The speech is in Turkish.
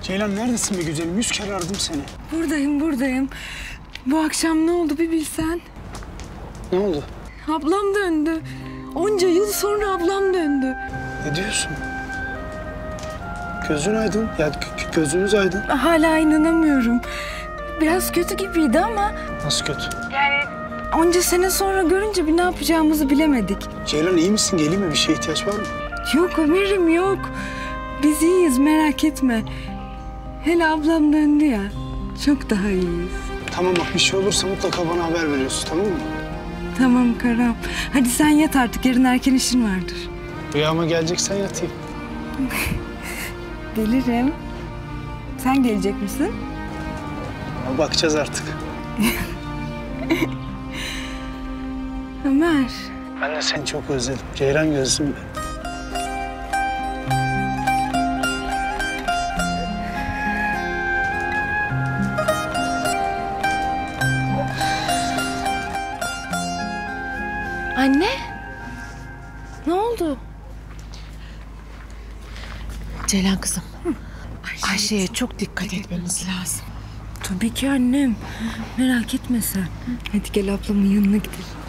Ceylan neredesin be güzelim? 100 kere aradım seni. Buradayım. Bu akşam ne oldu bir bilsen. Ne oldu? Ablam döndü. Onca yıl sonra ablam döndü. Ne diyorsun? Gözün aydın. Ya gözünüz aydın. Hala inanamıyorum. Biraz kötü gibiydi ama... Nasıl kötü? Yani onca sene sonra görünce bir ne yapacağımızı bilemedik. Ceylan iyi misin? Geleyim mi? Bir şeye ihtiyaç var mı? Yok Ömer'im yok. Biz iyiyiz merak etme. Hele ablam döndü ya. Çok daha iyiyiz. Tamam bak bir şey olursa mutlaka bana haber veriyorsun, tamam mı? Tamam Karam. Hadi sen yat artık. Yarın erken işin vardır. Rüyama geleceksen yatayım. Gelirim. Sen gelecek misin? Ama bakacağız artık. Ömer. Ben de seni çok özledim. Ceylan gözlüm ben. Anne. Ne oldu? Ceylan kızım. Ayşe'ye çok dikkat etmemiz lazım. Tabii ki annem. Merak etme sen. Hadi gel ablamın yanına gidelim.